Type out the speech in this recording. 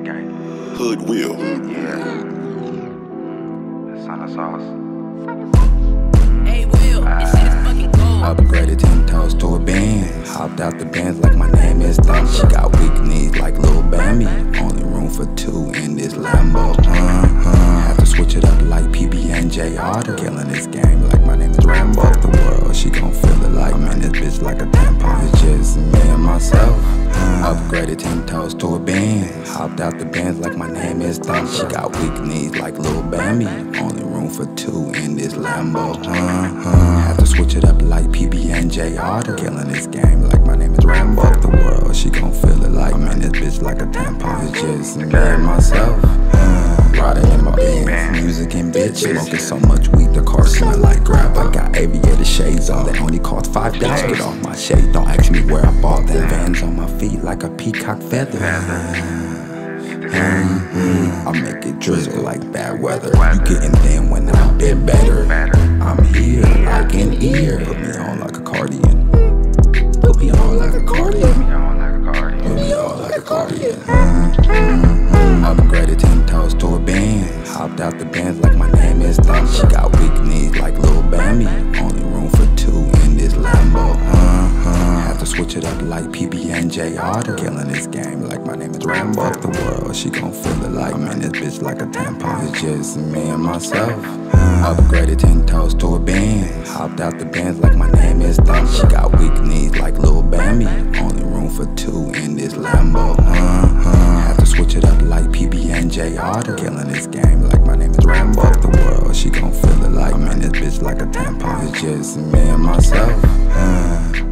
Hood Will. Yeah. Son of sauce. Hey Will, this shit is fucking gold. Upgraded 10 toes to a band. Hopped out the Benz like my name is Thumb. She got weak knees like little Bambi. Only room for two in this Lambo. Have to switch it up like PB and JR. Killing this game like my name is Rambo. Fuck the world, she gon' feel it like man, this bitch like a tampon. It's just me and myself. Upgraded 10 toes to a band. Hopped out the Benz like my name is Thumb. She got weak knees like little Bambi. Only room for two in this Lambo. Have to switch it up like PB and JR. Killing this game like my name is Rambo. Fuck the world, she gon' feel it like man, this bitch like a tampon. It's just me and myself. Riding in my Benz, music and bitch. Smoking so much weed, the car smell like grab. I got aviator shades on, they only cost $5. Get off my shade, don't ask me where I bought them. Vans on my feet like a peacock feather. I make it drizzle like bad weather. You getting thin when I've been better. I'm here like an ear. Put me on like a cardigan. Put me on like a cardigan. Put me on like a cardigan. Upgraded 10 toes to a band. Hopped out the Benz like my name is Thumb. She got weak knees like little Bambi. Only room for two in this Lambo. Have to switch it up like PB and JR. Killing this game like my name is Rambo. Fuck the world, she gon' feel it like man, this bitch like a tampon. It's just me and myself. Upgraded 10 toes to a band. Hopped out the Benz like my name is Thumb. She got weak knees like little Bambi. Only room for two in this Lambo. Have to switch it up like PB and JR. Killing this game like my name is Rambo. Fuck the world, she gon' feel it like man, this bitch like a tampon. It's just me and myself.